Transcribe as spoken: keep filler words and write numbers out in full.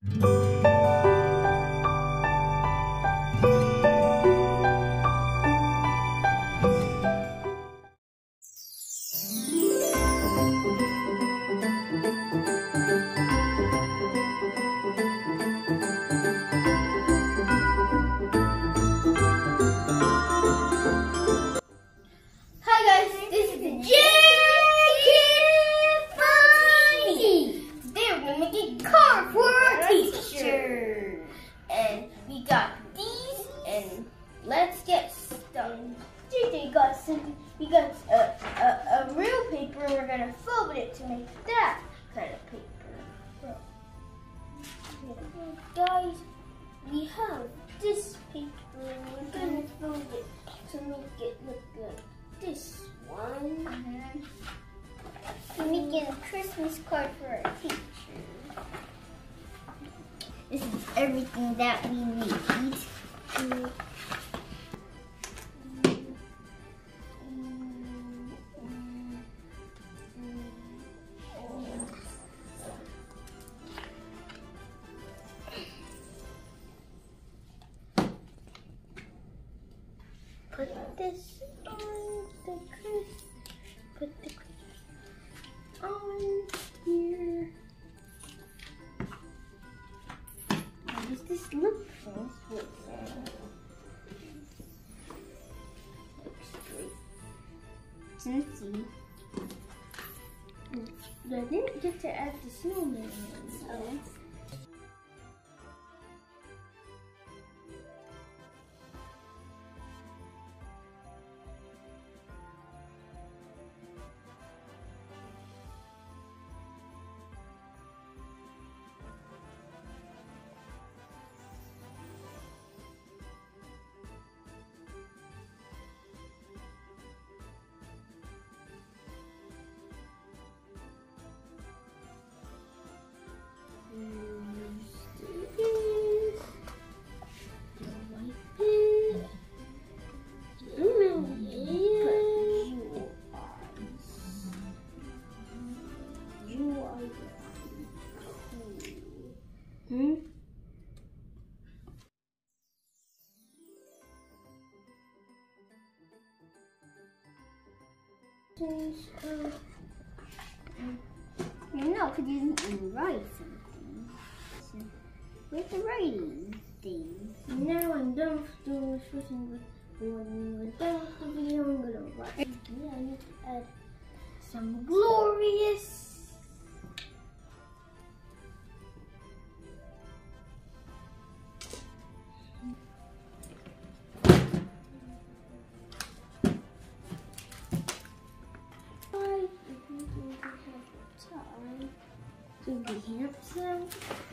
Let's get started. J J got some, we got a, a, a real paper and we're gonna fold it to make that kind of paper. So, guys, we have this paper and we're gonna fold it to make it look like this one. Mm-hmm. To make it a Christmas card for our teacher. This is everything that we need. Mm. Put this on the crisp. Put the crisp on here. How does this look first? Looks great. Let's see. I didn't get to add the snowman. So. Hmm? No, because you didn't write something. So, where's the writing thing? Now I'm done with doing switching with when we're done with the video, I'm gonna write. Yeah, I need to add some glorious. To be handsome.